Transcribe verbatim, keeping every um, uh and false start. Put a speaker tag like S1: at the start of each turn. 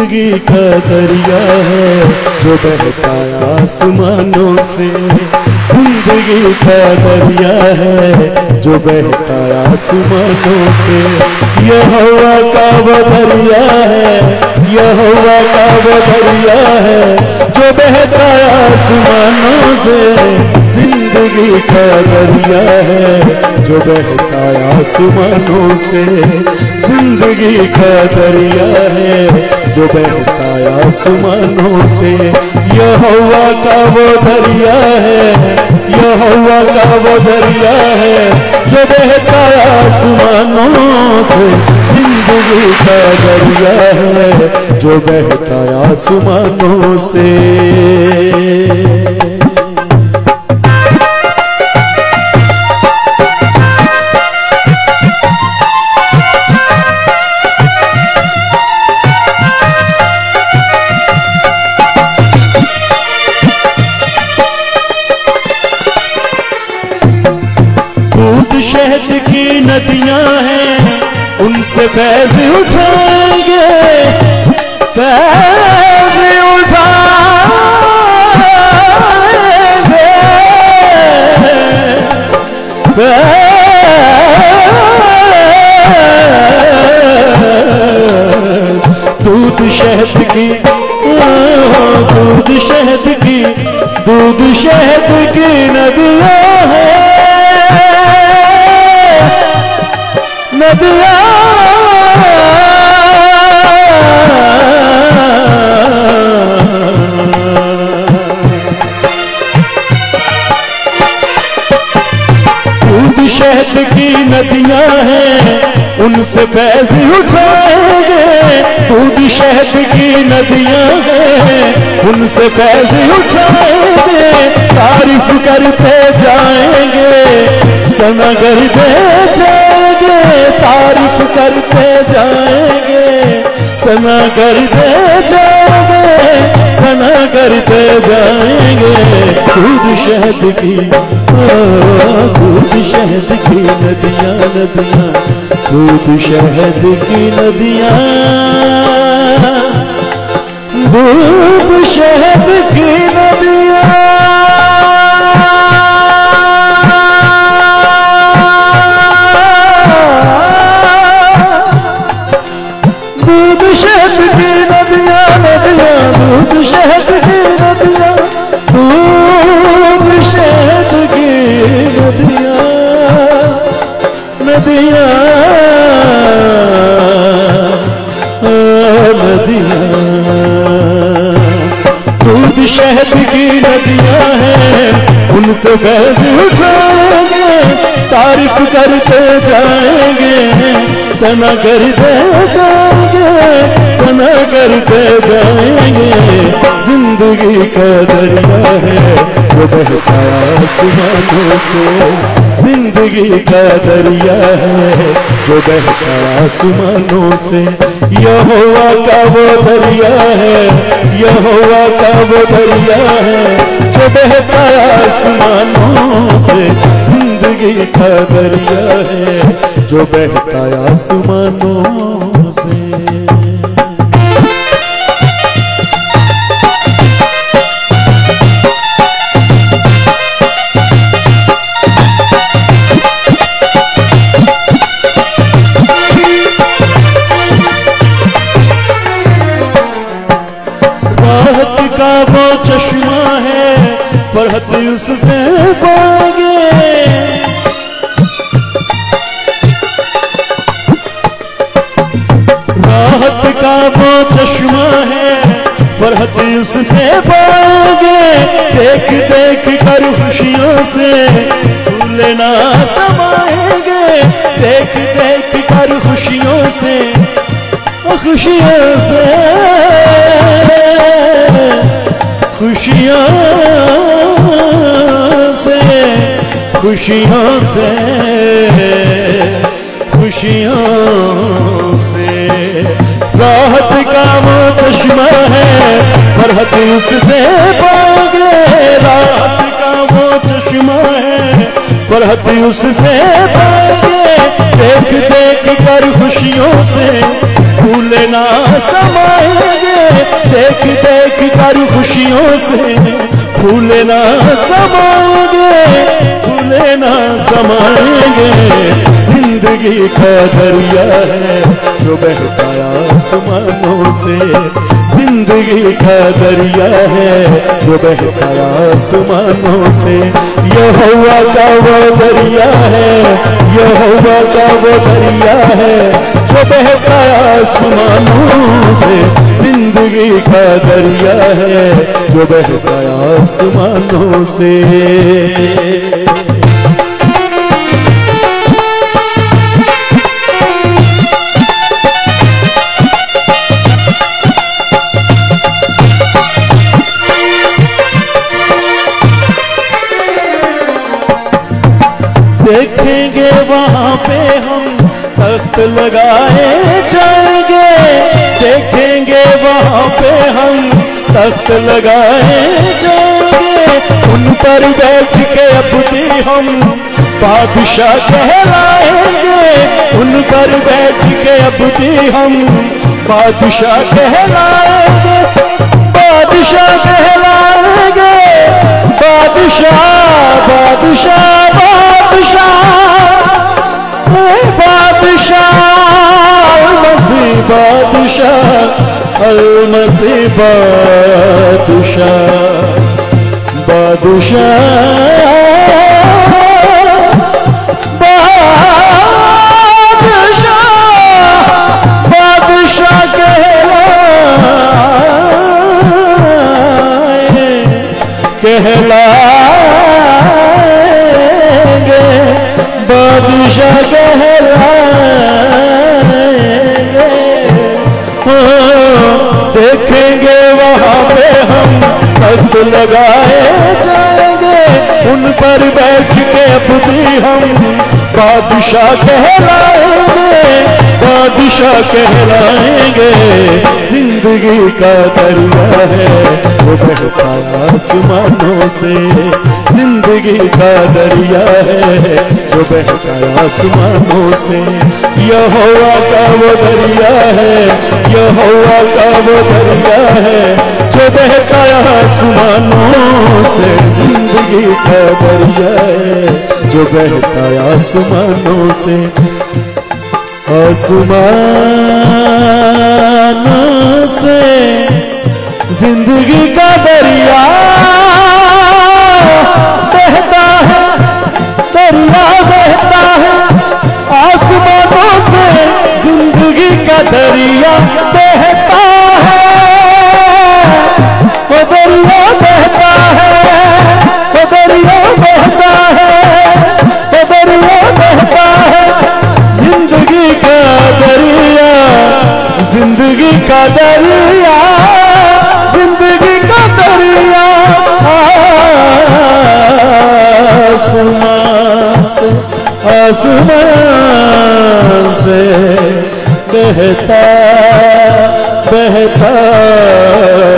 S1: जिंदगी का दरिया है जो बहता आसमानों से, जिंदगी का दरिया है जो बहता आसमानों से। यहोवा का वो दरिया है, यहोवा का वो दरिया है जो बहता आसमानों से, जिंदगी का दरिया है जो बहता आसमानों से, जिंदगी का दरिया है जो बहता आसमानों से। यहोवा का वो दरिया है, यहोवा का वो दरिया है जो बहता आसमानों से, जिंदगी का दरिया है जो बहता आसमानों से। शहद की नदियां हैं उनसे फैज़ उठाएंगे, फैज़ उठाएंगे, दूध शहद की, दूध शहद की, दूध शहद की नदियां हैं, नदियां दूध शहद की नदियां हैं उनसे फैज़ उठाएंगे, दूध शहद की नदियां हैं उनसे फैज़ उठाएंगे। तारीफ करते जाएंगे, सना करते जाएंगे, तारीफ करते जाएंगे, सना करते जाएंगे, सना करते जाएंगे। दूध शहद की, दूध शहद की नदियां, नदियां, दूध शहद की नदियां, दूध शहद की नदियां, दूध शहद की नदियां, नदियां, दूध शहद की नदियां, दूध शहद की नदियां, नदियां, नदियां, दूध शहद की नदियां हैं उनसे फैज़ उठाएंगे, तारीफ करते जाएंगे, सना करते जाएंगे, सना करते जाएंगे। जिंदगी का दरिया है जो बहता आसमानों से, जिंदगी का दरिया है जो बहता आसमानों से। यहोवा का वो दरिया है, यहोवा का वो दरिया है जो बहता आसमानों से, जिंदगी का दरिया है जो बहता आसमानों से। राहत का वो चश्मा है, फरहत उससे पाएंगे, राहत का वो चश्मा है, फरहत उससे पाएंगे। देख देख कर खुशियों से भूले ना समाएंगे, देख देख कर खुशियों से, खुशियों से, खुशियों से, खुशियों से, खुशियों से। राहत का वो चश्मा है, फरहत उससे पाओगे, राहत का वो चश्मा है, फरहत उससे पाओगे। देख देख कर खुशियों से भूले ना समाएंगे, देख देख कर खुशियों से फूले ना समाएंगे, फूले ना समाएंगे। जिंदगी का दरिया है जो बहता आसमानों से, जिंदगी का दरिया है जो बहता आसमानों से। यहोवा का वो दरिया है, यहोवा का वो दरिया है जो बहता आसमानों से। जिंदगी का दरिया है जो बहता आसमानों से। देखेंगे वहाँ पे हम तख्त लगाए जाएंगे, देखेंगे वहाँ पे हम तख्त लगाए जाएंगे। उन पर बैठ के अब्दी हम बादशाह कहलाएंगे, उन पर बैठ के अब्दी हम बादशाह कहलाएंगे, बादशाह कहलाएंगे। बादशाह बादशाह बादशाह मसीह बादशाह अल-मसीह बादशाह बादशाह बादशाह बादशाह कहलाए कहलाएंगे, बादशाह कहलाएंगे। देखेंगे वहाँ पे हम तख्त लगाए जाएंगे, उन पर बैठ के अब्दी हम बादशाह कहलाएंगे, बादशाह कहलाएंगे। जिंदगी का दरिया है वो बहता आसमानों से, जिंदगी का दरिया है जो बहता आसमानों से। यहोवा का वो दरिया है, यहोवा का वो दरिया है जो बहता आसमानों से। जिंदगी का दरिया है जो बहता आसमानों से, आसमानों से। जिंदगी का दरिया बहता है, दरिया बहता है आसमानों से। जिंदगी का दरिया बहता है, वो दरिया बहता है, वो दरिया बहता है, वो दरिया बहता है। जिंदगी का दरिया, जिंदगी का दरिया, जिंदगी का दरिया आसमान से, आसमान से बहता बहता